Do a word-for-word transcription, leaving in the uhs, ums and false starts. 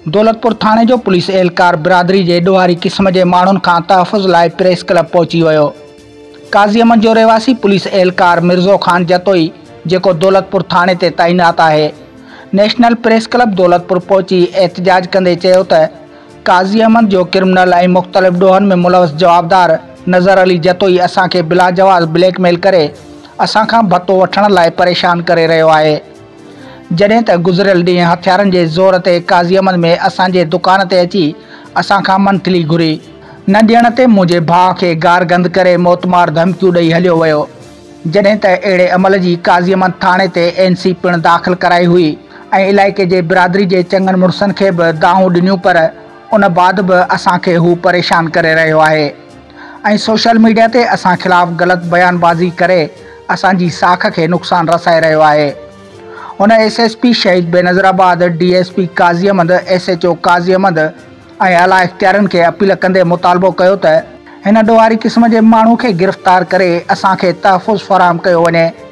दौलतपुर थाणे जो पुलिस एहलकार बिरादरी जे ॾोहारी क़िस्म जे माण्हुनि खां तहफ़ुज़ लाइ प्रेस क्लब पहुची वियो। काज़ी अहमद जो रहवासी पुलिस एहलकार मिर्ज़ो ख़ान जतोई, जेको दौलतपुर थाणे ते तैनात आहे, नेशनल प्रेस क्लब दौलतपुर पहुची एहतजाज कंदे चयो त काज़ी अहमद जो क्रिमिनल ऐं मुख़्तलिफ़ ॾोहनि में मुलवस जवाबदार नज़र अली जतोई असांखे बिला जवाज़ ब्लैकमेल करे असां खां भत्तो वठण लाइ परेशान करे रहियो आहे। जॾहिं त गुज़िरियल ॾींहुं हथियारनि जे ज़ोर ते काज़ी अहमद में असांजे दुकान ते अची असां खां मंथली घुरी, न ॾियण ते मुंहिंजे भाउ खे गार गंद करे मौतमार धमकियूं ॾेई हलियो वियो। जॾहिं त अहिड़े अमल जी काज़ी अहमद थाणे ते एन सी पिणु दाख़िल कराई हुई ऐं इलाइक़े जे बिरादरी जे चङनि मुड़ुसनि खे बि दाहूं ॾिनियूं, पर उन बाद बि असांखे हू परेशान करे रहियो आहे ऐं सोशल मीडिया ते असां ख़िलाफ़ु ग़लति बयानबाज़ी करे असांजी साख खे नुक़सानु रसाए रहियो आहे। हुन S S P Shaheed Benazirabad, D S P Qazi Ahmed, S H O Qazi Ahmed ऐं आला इख़्तियारनि खे अपील कंदे मुतालबो कयो त हिन ॾोहारी क़िस्म जे माण्हू खे गिरफ़्तार करे असांखे तहफ़ुज़ फ़राहम कयो वञे।